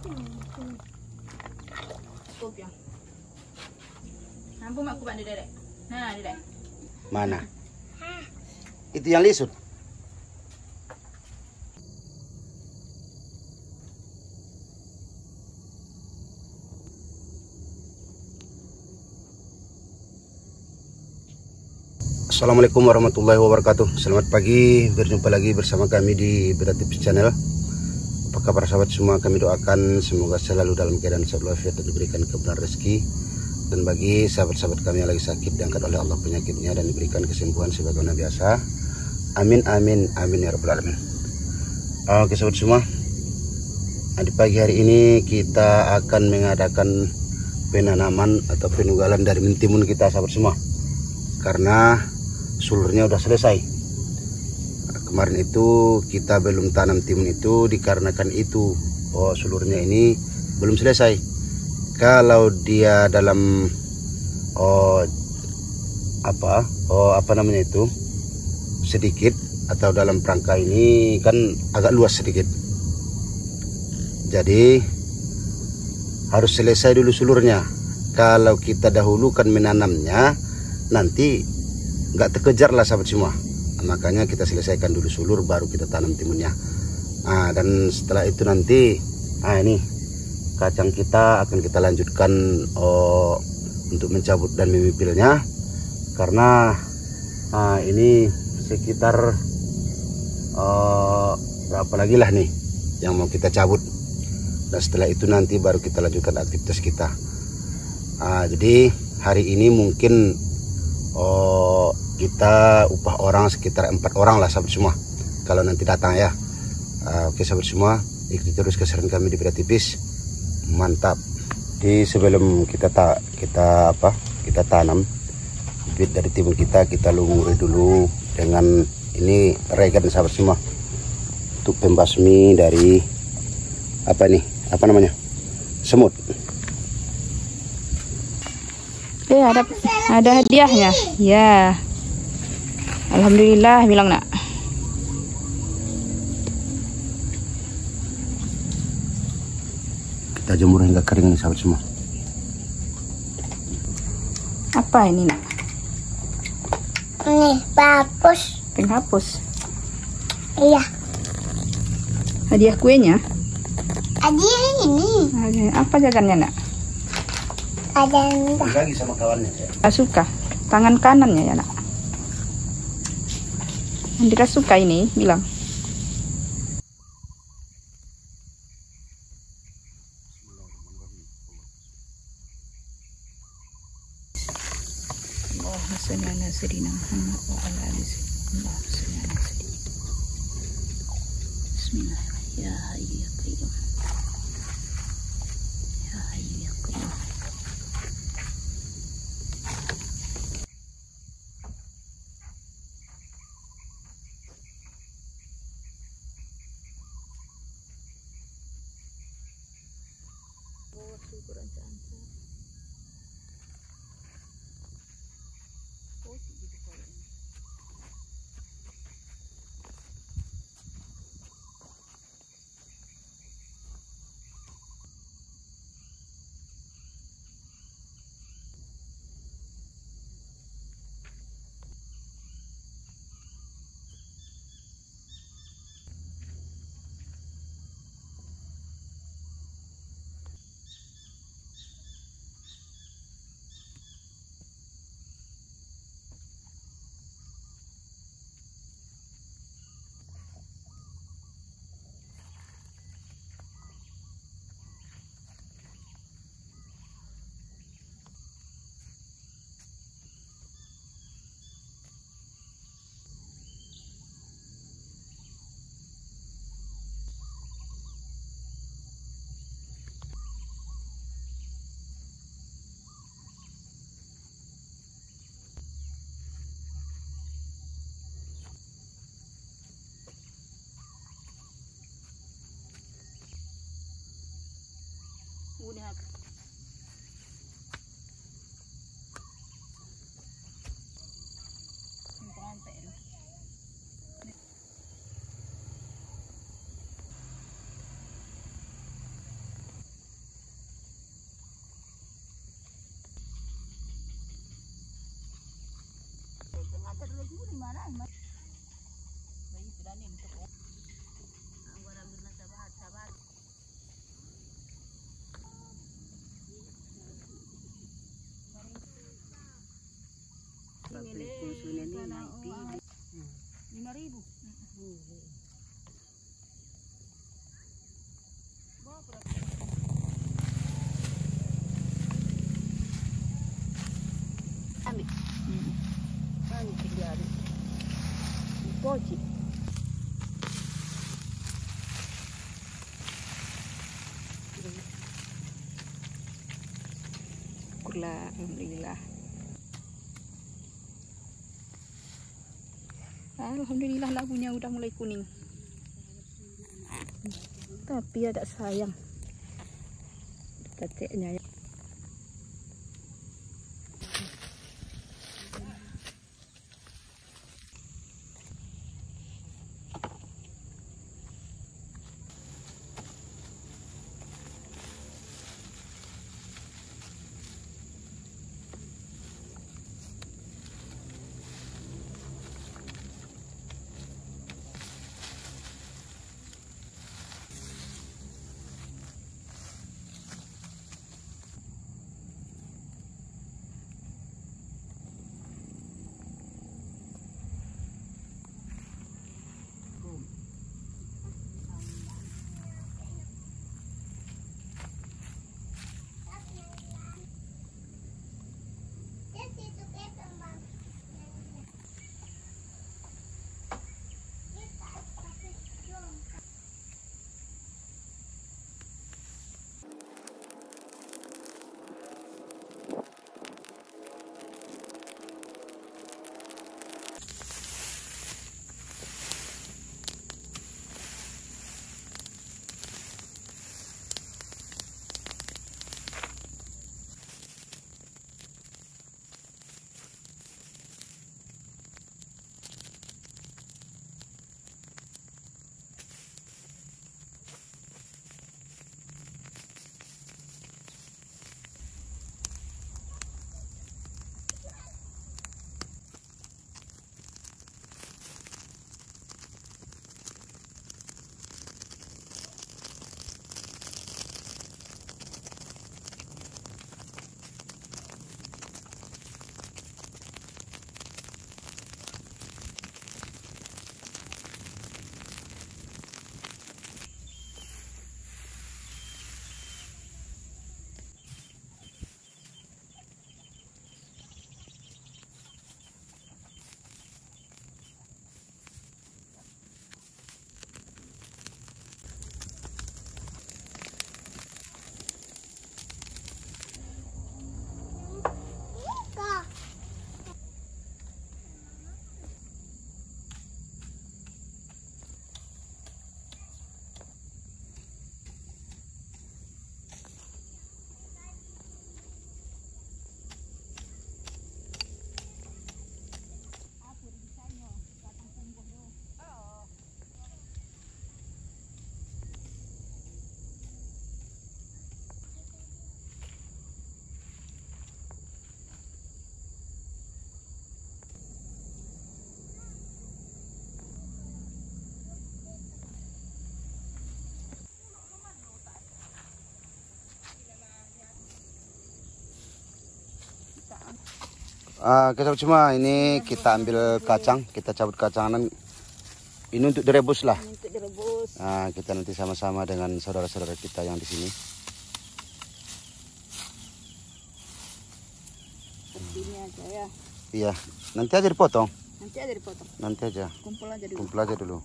Cukup ya. Nampu mak kuban di dedek. Nah, dedek. Mana? Itu yang lisut. Assalamualaikum warahmatullahi wabarakatuh. Selamat pagi, berjumpa lagi bersama kami di Beda Tips Channel. Apa kabar sahabat semua? Kami doakan semoga selalu dalam keadaan sehat walafiat dan diberikan kebenaran rezeki. Dan bagi sahabat-sahabat kami yang lagi sakit, diangkat oleh Allah penyakitnya dan diberikan kesembuhan sebagaimana biasa. Amin amin amin ya rabbal alamin. Oke sahabat semua, di pagi hari ini kita akan mengadakan penanaman atau penugalan dari mentimun kita sahabat semua, karena sulurnya udah selesai. Kemarin itu kita belum tanam timun itu dikarenakan itu sulurnya ini belum selesai. Kalau dia dalam apa namanya itu sedikit atau dalam perangka ini kan agak luas sedikit, jadi harus selesai dulu sulurnya. Kalau kita dahulukan menanamnya nanti nggak terkejar lah sahabat semua. Makanya kita selesaikan dulu sulur baru kita tanam timunnya. Dan setelah itu nanti ini kacang kita akan kita lanjutkan untuk mencabut dan memipilnya, karena ini sekitar berapa lagi lah nih yang mau kita cabut, dan setelah itu nanti baru kita lanjutkan aktivitas kita. Jadi hari ini mungkin kita upah orang sekitar 4 orang lah sahabat semua kalau nanti datang ya. Oke sahabat semua, ikuti terus keseruan kami di Beda Tipis. Mantap. Di sebelum kita tanam bibit dari timun kita lumuri dulu dengan ini regan sahabat semua, untuk pembasmi dari apa namanya semut. Ada hadiahnya. Ya. Alhamdulillah bilang nak. Kita jemur hingga kering nih sahabat semua. Apa ini nak? Ini penghapus. Penghapus. Iya. Hadiah kuenya? Hadiah ini. Apa jagannya nak? Ada yang Lagi sama kawannya ya. Tidak suka. Tangan kanannya ya nak. Andika suka ini bilang. Allahumma shalli ala sayyidina Muhammad wa ala ali sayyidina Muhammad. Bismillahirrahmanirrahim. Ya hayyu ya qayyum. Ya hayyu ya qayyum. Udah. Ambil. Ambil 3 hari. Poci. Syukurlah, alhamdulillah. Alhamdulillah labunya udah mulai kuning. Tapi ada sayang. Teteknya ya. Kita cuma ini kita ambil kacang, kita cabut kacangan. Ini untuk direbus lah. Untuk direbus. Nah, kita nanti sama-sama dengan saudara-saudara kita yang di sini. Ini aja ya. Iya, nanti aja dipotong. Nanti aja dipotong. Nanti aja. Kumpul aja dulu. Kumpul aja dulu.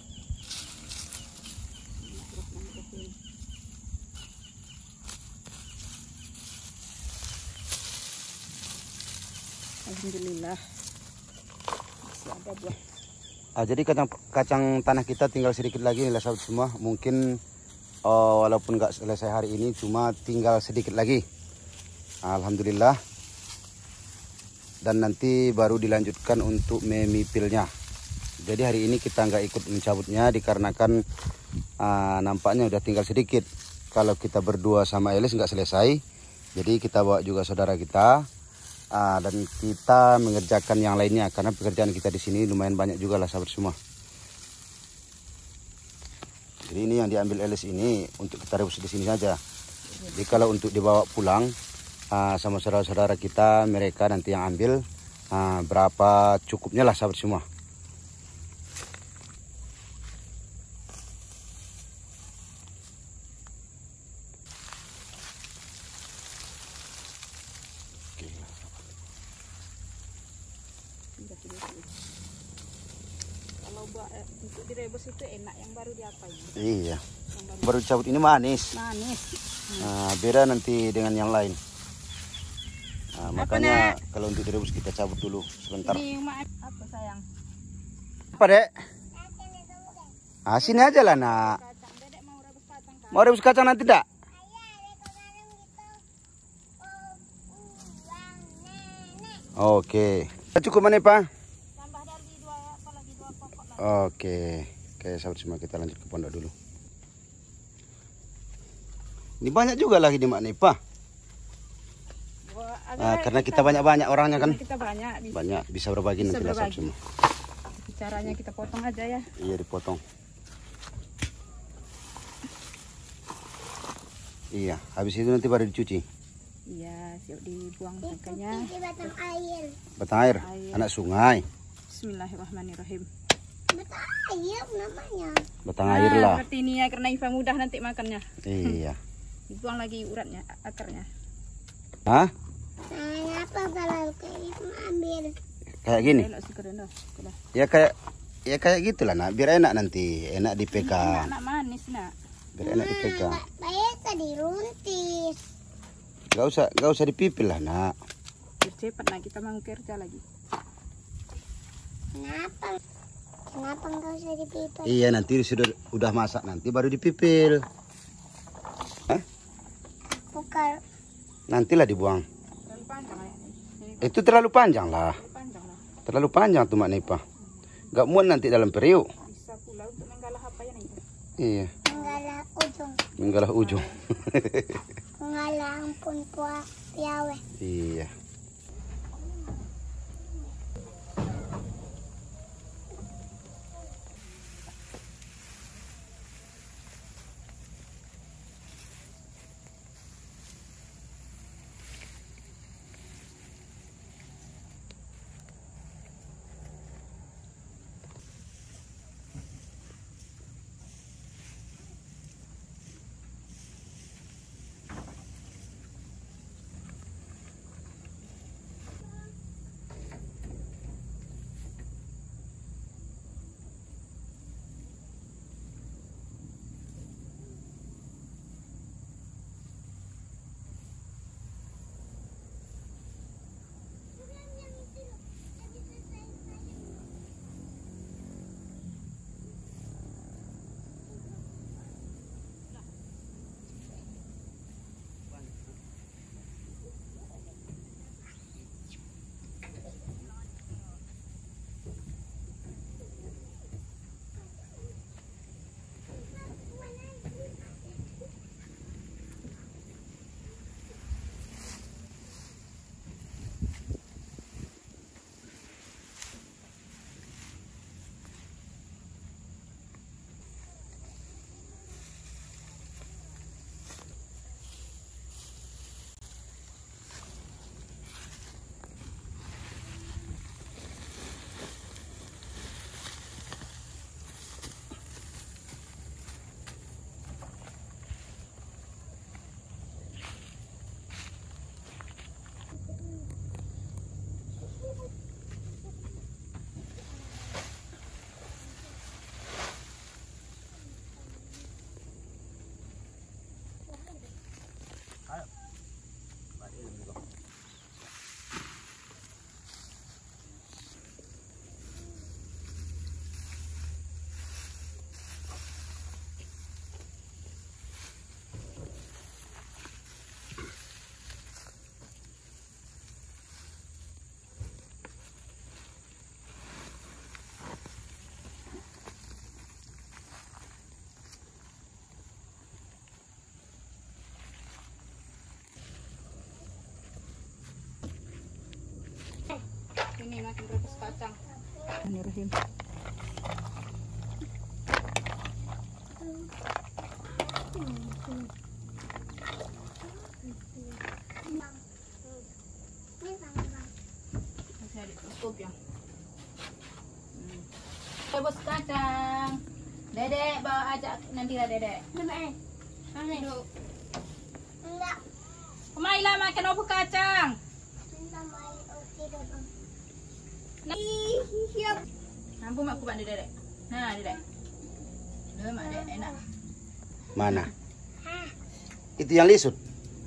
Alhamdulillah masih ada buah. Jadi kacang tanah kita tinggal sedikit lagi nih sahabat semua. Mungkin walaupun nggak selesai hari ini, cuma tinggal sedikit lagi. Alhamdulillah. Dan nanti baru dilanjutkan untuk memipilnya. Jadi hari ini kita nggak ikut mencabutnya dikarenakan nampaknya udah tinggal sedikit. Kalau kita berdua sama Elis nggak selesai, jadi kita bawa juga saudara kita. Dan kita mengerjakan yang lainnya karena pekerjaan kita di sini lumayan banyak juga lah sahabat semua. Jadi ini yang diambil Elis ini untuk kita rebus di sini saja. Jadi kalau untuk dibawa pulang sama saudara-saudara kita, mereka nanti yang ambil berapa cukupnya lah sahabat semua. Kalau untuk direbus itu enak, yang baru diapain? Iya. Baru dicabut ini manis. Manis. Beda nanti dengan yang lain. Makanya kalau untuk direbus kita cabut dulu sebentar. Ini apa sayang? Apa dek? Sini aja lah nak. Kacang. Dedek mau rebus kacang kan? Mau rebus kacang nanti tak? Oke. Cukup mana Pak? Tambah dari dua pokok lah. Oke. Oke sahabat semua, kita lanjut ke pondok dulu. Ini banyak juga lagi di makna Pak. Karena kita banyak-banyak orangnya kan. Kita banyak. Banyak bisa berbagi nanti lah sahabat semua. Caranya kita potong aja ya. Iya dipotong. Iya, habis itu nanti baru dicuci. Iya, siap dibuang makanya. Di batang air. Batang air, anak sungai. Bismillahirrahmanirrahim. Batang air namanya. Batang air lah. Seperti ini ya, karena Iva mudah nanti makannya. Iya. Dibuang lagi uratnya, akarnya. Hah? Kenapa kalau kayak ambil? Kayak gini? Ya kayak gitulah nak, biar enak nanti, enak dipegang. Enak manis nak. Biar enak dipegang. Biasa diruntis. Gak usah dipipil lah nak. Biar cepat nak, kita mau kerja lagi. Kenapa? Kenapa nggak usah dipipil? Iya nanti udah masak nanti baru dipipil. Hah? Bukan. Nantilah dibuang. Terlalu panjang kayaknya. Itu terlalu panjang lah. Panjang lah. Terlalu panjang tuh Mak Nipa. Gak muat nanti dalam periuk. Bisa pula untuk menggalah apa ya nih? Iya. Menggalah ujung. Menggalah ujung. Menggalah ampun piawe. Iya. Ini makin rebus kacang. Bismillahirrahmanirrahim. Masih ada cukup ya. Rebus kacang. Dedek bawa ajak nanti lah Dedek. Duduk. Enggak. Kemailah makan rebus kacang. Nampu mak kubat Dedek. Nah Dedek. Mak Dedek enak. Mana? Itu yang lisut.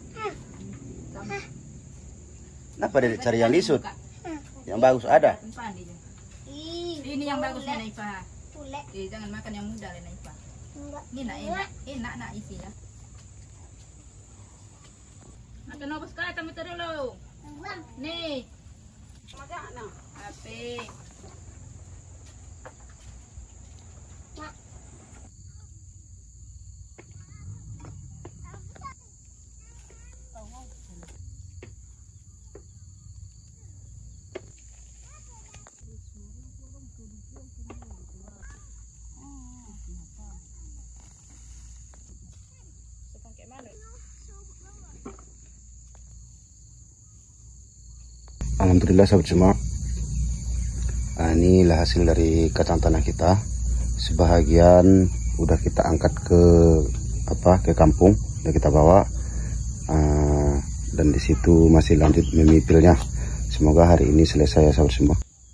Kenapa Dedek cari yang lisut? Yang bagus ada. Ini yang bagusnya Naifa. Pulek. Jangan makan yang muda lah Naifa. Enggak. Ini enak isinya. Makan rebus kacang itu dulu. Enggak. Nih. Api. Alhamdulillah sahabat semua. Inilah hasil dari kacang tanah kita. Sebahagian udah kita angkat ke kampung, udah kita bawa. Dan di situ masih lanjut memipilnya. Semoga hari ini selesai ya sahabat semua.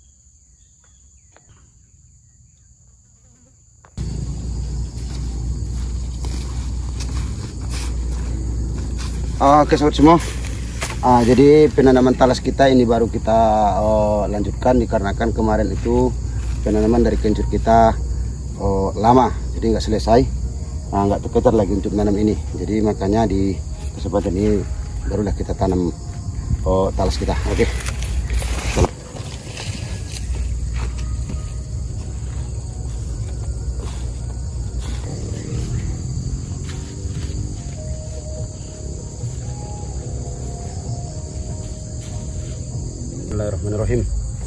Oke sahabat semua. Jadi penanaman talas kita ini baru kita lanjutkan dikarenakan kemarin itu penanaman dari kencur kita lama, jadi nggak selesai, nggak terkejar lagi untuk menanam ini. Jadi makanya di kesempatan ini barulah kita tanam talas kita. Oke. Bismillahirrahmanirrahim.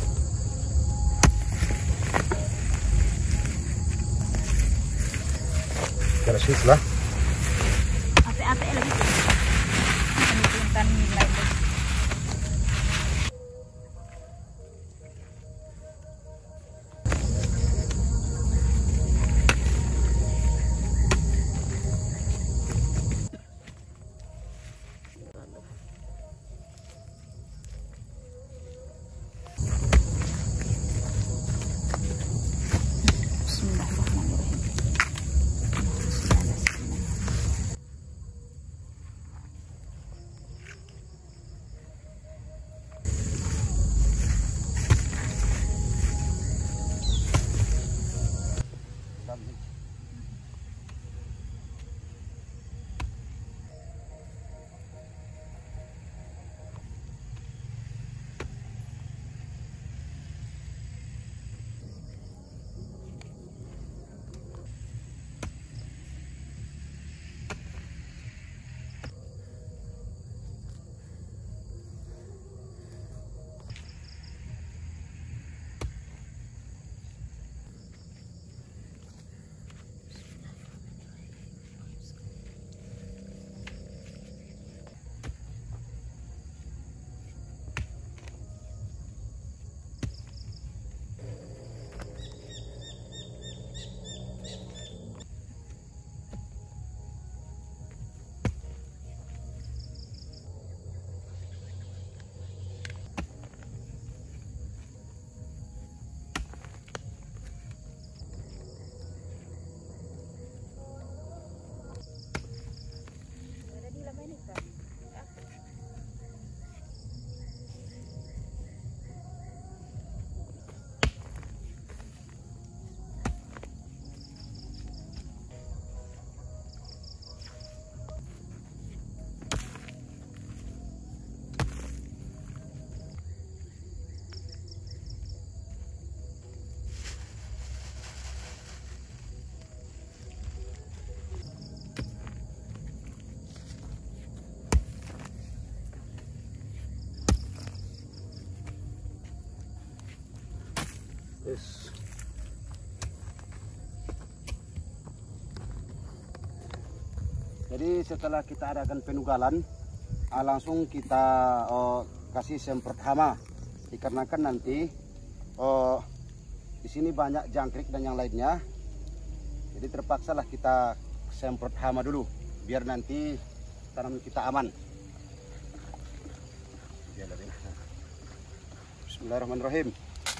Kalau susah Api lagi. Ini nilai. Bismillahirrahmanirrahim. Yes. Jadi setelah kita adakan penugalan, langsung kita kasih semprot hama, dikarenakan nanti di sini banyak jangkrik dan yang lainnya. Jadi terpaksalah kita semprot hama dulu, biar nanti tanaman kita aman. Bismillahirrahmanirrahim.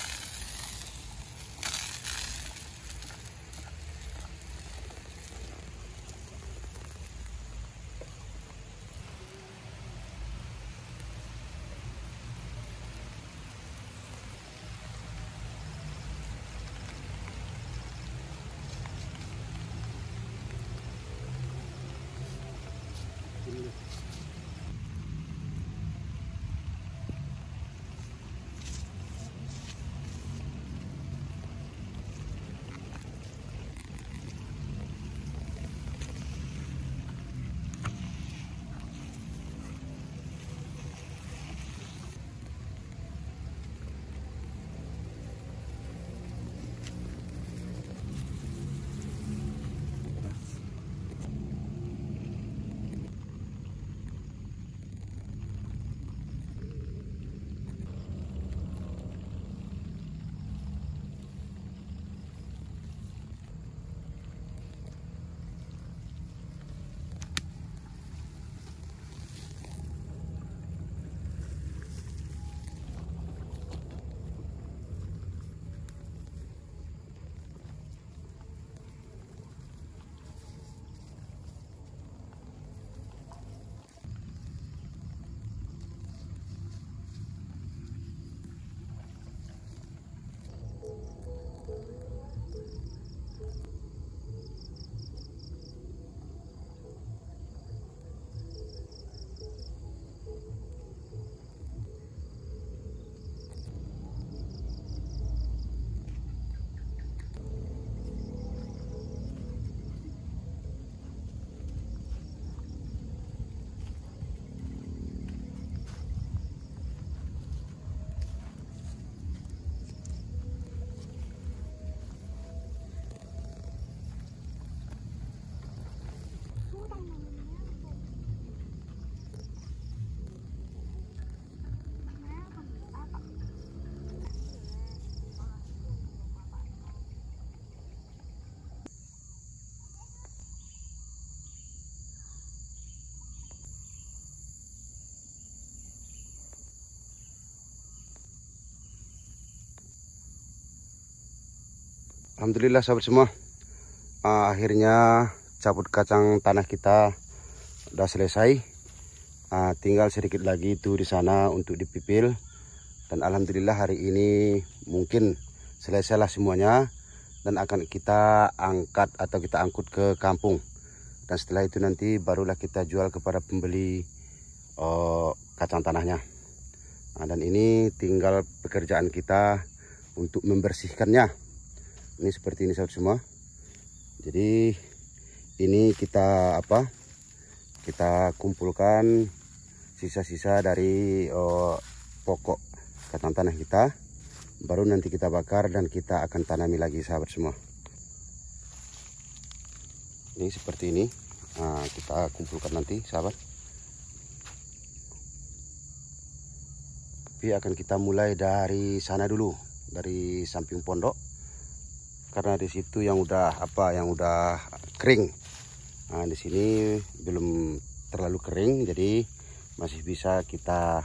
Alhamdulillah sahabat semua, akhirnya cabut kacang tanah kita udah selesai. Tinggal sedikit lagi itu di sana untuk dipipil, dan alhamdulillah hari ini mungkin selesailah semuanya dan akan kita angkat atau kita angkut ke kampung, dan setelah itu nanti barulah kita jual kepada pembeli kacang tanahnya. Dan ini tinggal pekerjaan kita untuk membersihkannya. Ini seperti ini sahabat semua. Jadi ini kita kita kumpulkan sisa-sisa dari pokok kacang tanah kita, baru nanti kita bakar dan kita akan tanami lagi sahabat semua. Ini seperti ini, kita kumpulkan nanti sahabat. Tapi akan kita mulai dari sana dulu, dari samping pondok, karena di situ yang udah kering. Di sini belum terlalu kering, jadi masih bisa kita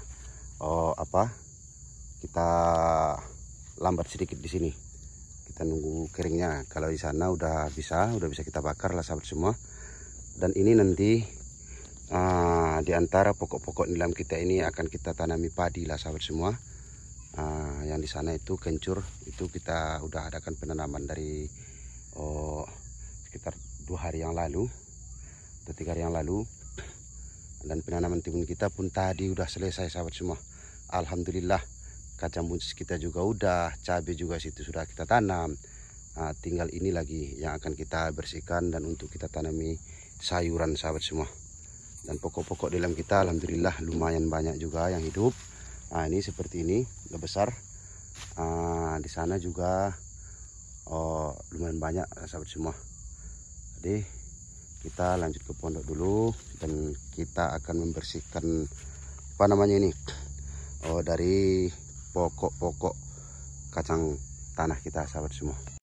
kita lambat sedikit di sini. Kita nunggu keringnya. Kalau di sana udah bisa kita bakar lah sahabat semua. Dan ini nanti di antara pokok-pokok nilam kita ini akan kita tanami padi lah sahabat semua. Yang di sana itu kencur, itu kita udah adakan penanaman dari sekitar 2 hari yang lalu atau 3 hari yang lalu, dan penanaman timun kita pun tadi udah selesai sahabat semua. Alhamdulillah, kacang buncis kita juga udah, cabai juga situ sudah kita tanam. Tinggal ini lagi yang akan kita bersihkan dan untuk kita tanami sayuran sahabat semua. Dan pokok-pokok dalam kita alhamdulillah lumayan banyak juga yang hidup. Ini seperti ini, udah besar. Di sana juga lumayan banyak sahabat semua. Jadi kita lanjut ke pondok dulu dan kita akan membersihkan apa namanya ini dari pokok-pokok kacang tanah kita sahabat semua.